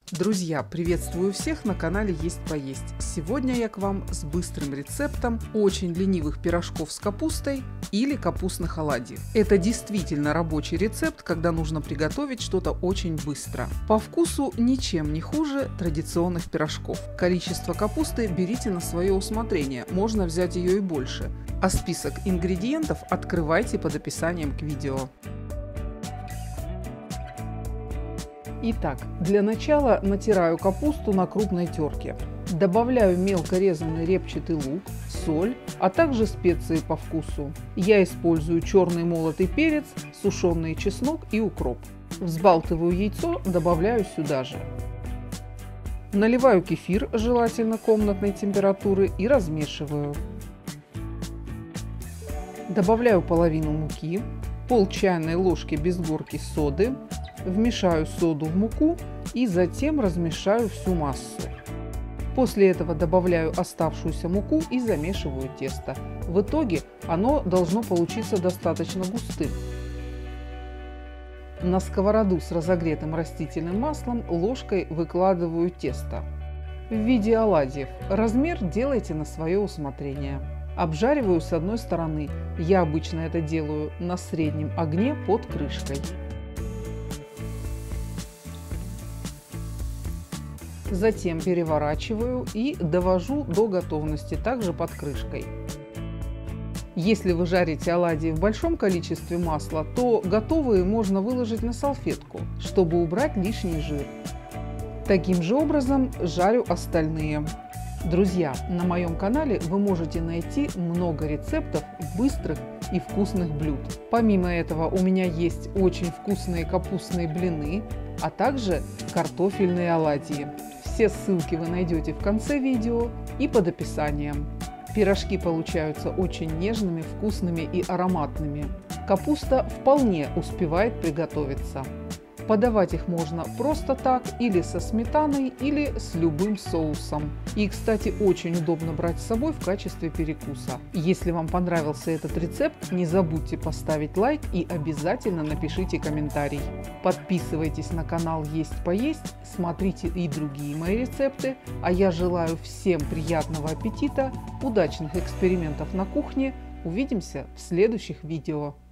Друзья, приветствую всех на канале Есть Поесть. Сегодня я к вам с быстрым рецептом очень ленивых пирожков с капустой или капустных оладьев. Это действительно рабочий рецепт, когда нужно приготовить что-то очень быстро. По вкусу ничем не хуже традиционных пирожков. Количество капусты берите на свое усмотрение, можно взять ее и больше. А список ингредиентов открывайте под описанием к видео. Итак, для начала натираю капусту на крупной терке. Добавляю мелко резанный репчатый лук, соль, а также специи по вкусу. Я использую черный молотый перец, сушеный чеснок и укроп. Взбалтываю яйцо, добавляю сюда же. Наливаю кефир, желательно комнатной температуры, и размешиваю. Добавляю половину муки, пол чайной ложки без горки соды. Вмешаю соду в муку и затем размешаю всю массу. После этого добавляю оставшуюся муку и замешиваю тесто. В итоге оно должно получиться достаточно густым. На сковороду с разогретым растительным маслом ложкой выкладываю тесто в виде оладьев. Размер делайте на свое усмотрение. Обжариваю с одной стороны. Я обычно это делаю на среднем огне под крышкой. Затем переворачиваю и довожу до готовности, также под крышкой. Если вы жарите оладьи в большом количестве масла, то готовые можно выложить на салфетку, чтобы убрать лишний жир. Таким же образом жарю остальные. Друзья, на моем канале вы можете найти много рецептов быстрых и вкусных блюд. Помимо этого у меня есть очень вкусные капустные блины, а также картофельные оладьи. Все ссылки вы найдете в конце видео и под описанием. Пирожки получаются очень нежными, вкусными и ароматными. Капуста вполне успевает приготовиться. Подавать их можно просто так, или со сметаной, или с любым соусом. И, кстати, очень удобно брать с собой в качестве перекуса. Если вам понравился этот рецепт, не забудьте поставить лайк и обязательно напишите комментарий. Подписывайтесь на канал Есть Поесть, смотрите и другие мои рецепты. А я желаю всем приятного аппетита, удачных экспериментов на кухне. Увидимся в следующих видео.